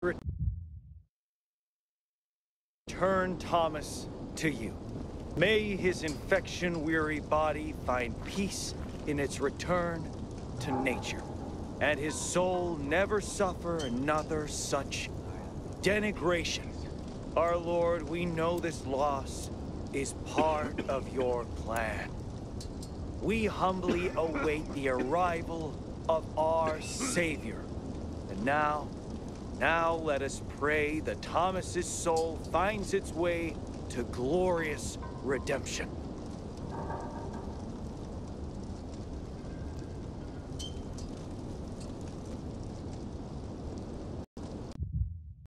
return Thomas to you. May his infection-weary body find peace in its return to nature, and his soul never suffer another such denigration. Our Lord, we know this loss is part of your plan. We humbly await the arrival of our Savior. And now let us pray that Thomas's soul finds its way to glorious redemption.